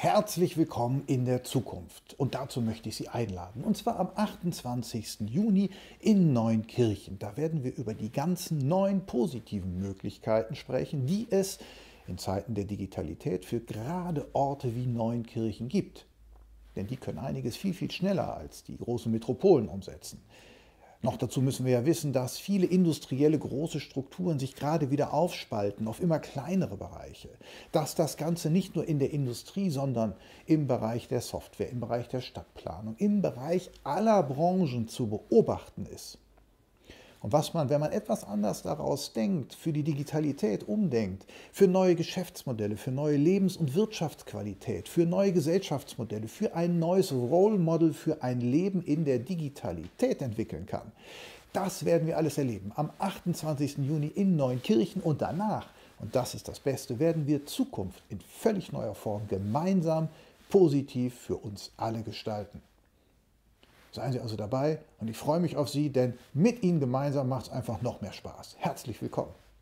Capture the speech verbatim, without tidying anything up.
Herzlich willkommen in der Zukunft und dazu möchte ich Sie einladen. Und zwar am achtundzwanzigsten Juni in Neunkirchen. Da werden wir über die ganzen neuen positiven Möglichkeiten sprechen, die es in Zeiten der Digitalität für gerade Orte wie Neunkirchen gibt. Denn die können einiges viel, viel schneller als die großen Metropolen umsetzen. Noch dazu müssen wir ja wissen, dass viele industrielle große Strukturen sich gerade wieder aufspalten auf immer kleinere Bereiche. Dass das Ganze nicht nur in der Industrie, sondern im Bereich der Software, im Bereich der Stadtplanung, im Bereich aller Branchen zu beobachten ist. Und was man, wenn man etwas anders daraus denkt, für die Digitalität umdenkt, für neue Geschäftsmodelle, für neue Lebens- und Wirtschaftsqualität, für neue Gesellschaftsmodelle, für ein neues Role Model für ein Leben in der Digitalität entwickeln kann, das werden wir alles erleben am achtundzwanzigsten Juni in Neunkirchen und danach, und das ist das Beste, werden wir Zukunft in völlig neuer Form gemeinsam positiv für uns alle gestalten. Seien Sie also dabei und ich freue mich auf Sie, denn mit Ihnen gemeinsam macht es einfach noch mehr Spaß. Herzlich willkommen.